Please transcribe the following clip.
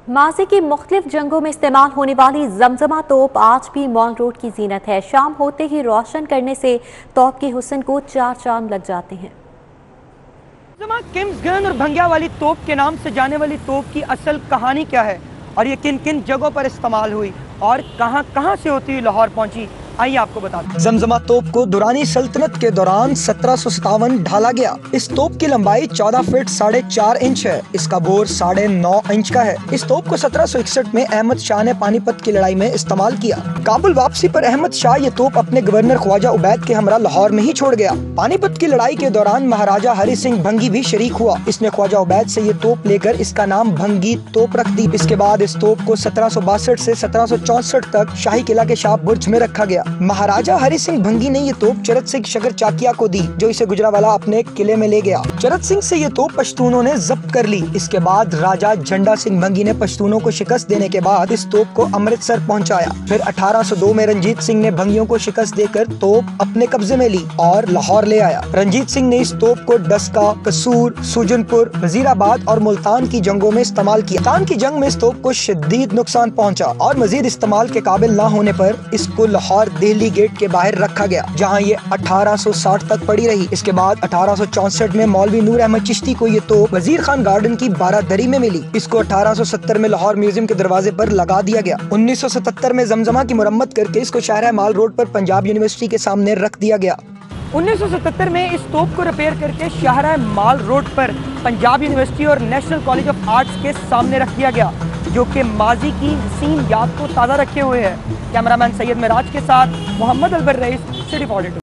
माज़ी की मुख्तलिफ जंगों में इस्तेमाल होने वाली जमजमा तोप आज भी मॉल रोड की जीनत है। शाम होते ही रोशन करने से तोप के हुस्न को चार चांद लग जाते हैं। जमजमा किम्स गन और भंगिया वाली तोप के नाम से जाने वाली तोप की असल कहानी क्या है और ये किन किन जगहों पर इस्तेमाल हुई और कहां कहां से होती हुई लाहौर पहुंची, आइए आपको बताते हैं। जमजमा तोप को दुरानी सल्तनत के दौरान 1757 ढाला गया। इस तोप की लंबाई 14 फीट 4.5 इंच है। इसका बोर 9.5 इंच का है। इस तोप को 1761 में अहमद शाह ने पानीपत की लड़ाई में इस्तेमाल किया। काबुल वापसी पर अहमद शाह ये तोप अपने गवर्नर ख्वाजा उबैद के हमरा लाहौर में ही छोड़ गया। पानीपत की लड़ाई के दौरान महाराजा हरि सिंह भंगी भी शरीक हुआ। इसने ख्वाजा उबैद से ये तोप लेकर इसका नाम भंगी तोप रख दी। इसके बाद इस तोप को 1762 से 1764 तक शाही किला के शाह बुर्ज में रखा गया। महाराजा हरि सिंह भंगी ने ये तोप चरत सिंह शकर चाकिया को दी, जो इसे गुजरावाला अपने किले में ले गया। चरत सिंह से ये तोप पश्तूनों ने जब्त कर ली। इसके बाद राजा झंडा सिंह भंगी ने पश्तूनों को शिकस्त देने के बाद इस तोप को अमृतसर पहुंचाया। फिर 1802 में रंजीत सिंह ने भंगियों को शिकस्त देकर तोप अपने कब्जे में ली और लाहौर ले आया। रंजीत सिंह ने इस तोप को डस्का, कसूर, सुजनपुर, वजीराबाद और मुल्तान की जंगों में इस्तेमाल किया। मुल्तान की जंग में इस तोप को शदीद नुकसान पहुंचा और मजीद इस्तेमाल के काबिल न होने पर इसको लाहौर दिल्ली गेट के बाहर रखा गया, जहां ये 1860 तक पड़ी रही। इसके बाद 1864 में मौलवी नूर अहमद चिश्ती को ये तोप वजीर खान गार्डन की बारादरी में मिली। इसको 1870 में लाहौर म्यूजियम के दरवाजे पर लगा दिया गया। 1977 में जमजमा की मुरम्मत करके इसको शाहरा माल रोड पर पंजाब यूनिवर्सिटी के सामने रख दिया गया। 1977 में इस तोप को रिपेयर करके शाहरा माल रोड पर पंजाब यूनिवर्सिटी और नेशनल कॉलेज ऑफ आर्ट्स के सामने रख दिया गया, जो कि माजी की हसीन याद को ताज़ा रखे हुए है। कैमरामैन सैयद मिराज के साथ मोहम्मद अलबर रईस, सिटी 42।